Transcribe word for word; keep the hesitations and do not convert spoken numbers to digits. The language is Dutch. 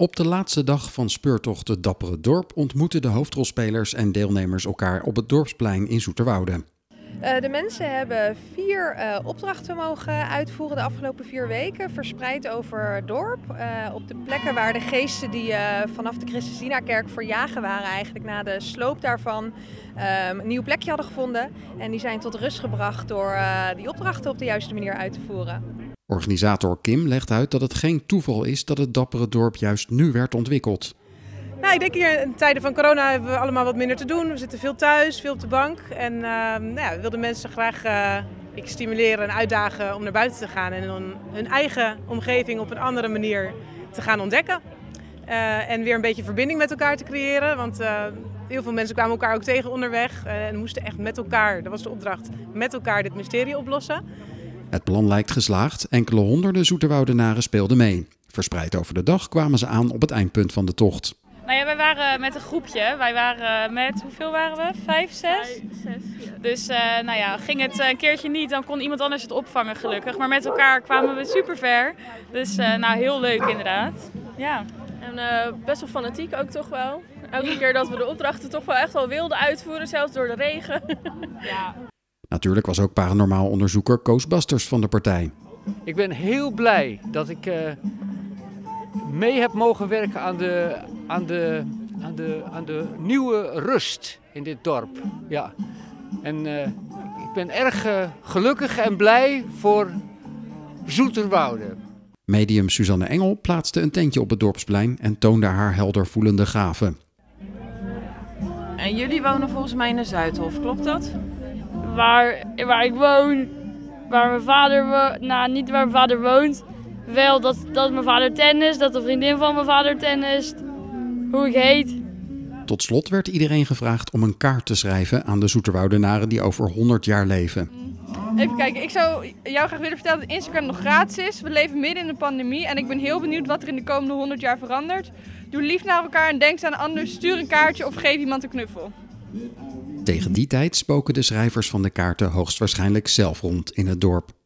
Op de laatste dag van speurtocht Het Dappere Dorp ontmoeten de hoofdrolspelers en deelnemers elkaar op het dorpsplein in Zoeterwoude. Uh, de mensen hebben vier uh, opdrachten mogen uitvoeren de afgelopen vier weken, verspreid over het dorp. Uh, op de plekken waar de geesten die uh, vanaf de Christus-Dina-kerk verjagen waren, eigenlijk na de sloop daarvan, uh, een nieuw plekje hadden gevonden. En die zijn tot rust gebracht door uh, die opdrachten op de juiste manier uit te voeren. Organisator Kim legt uit dat het geen toeval is dat het Dappere Dorp juist nu werd ontwikkeld. Nou, ik denk hier in tijden van corona hebben we allemaal wat minder te doen. We zitten veel thuis, veel op de bank. En uh, nou ja, we wilden mensen graag uh, ik stimuleren en uitdagen om naar buiten te gaan. En dan hun eigen omgeving op een andere manier te gaan ontdekken. Uh, en weer een beetje verbinding met elkaar te creëren. Want uh, heel veel mensen kwamen elkaar ook tegen onderweg. Uh, en moesten echt met elkaar, dat was de opdracht, met elkaar dit mysterie oplossen. Het plan lijkt geslaagd. Enkele honderden Zoeterwoudenaren speelden mee. Verspreid over de dag kwamen ze aan op het eindpunt van de tocht. Nou ja, wij waren met een groepje. Wij waren met, hoeveel waren we? Vijf, zes? Vijf, zes ja. Dus uh, nou ja, ging het een keertje niet, dan kon iemand anders het opvangen gelukkig. Maar met elkaar kwamen we super ver. Dus uh, nou, heel leuk inderdaad. Ja. En uh, best wel fanatiek ook toch wel. Elke keer dat we de opdrachten toch wel echt wel wilden uitvoeren, zelfs door de regen. Ja. Natuurlijk was ook paranormaal onderzoeker Koos Basters van de partij. Ik ben heel blij dat ik uh, mee heb mogen werken aan de, aan, de, aan, de, aan de nieuwe rust in dit dorp. Ja. En uh, ik ben erg uh, gelukkig en blij voor Zoeterwoude. Medium Suzanne Engel plaatste een tentje op het dorpsplein en toonde haar helder voelende gaven. En jullie wonen volgens mij in de Zuidhof, klopt dat? Waar, waar ik woon, waar mijn vader woont, nou niet waar mijn vader woont, wel dat, dat mijn vader tennis, dat de vriendin van mijn vader tennis, hoe ik heet. Tot slot werd iedereen gevraagd om een kaart te schrijven aan de Zoeterwoudenaren die over honderd jaar leven. Even kijken, ik zou jou graag willen vertellen dat Instagram nog gratis is. We leven midden in de pandemie en ik ben heel benieuwd wat er in de komende honderd jaar verandert. Doe lief naar elkaar en denk aan anderen, stuur een kaartje of geef iemand een knuffel. Tegen die tijd spoken de schrijvers van de kaarten hoogstwaarschijnlijk zelf rond in het dorp.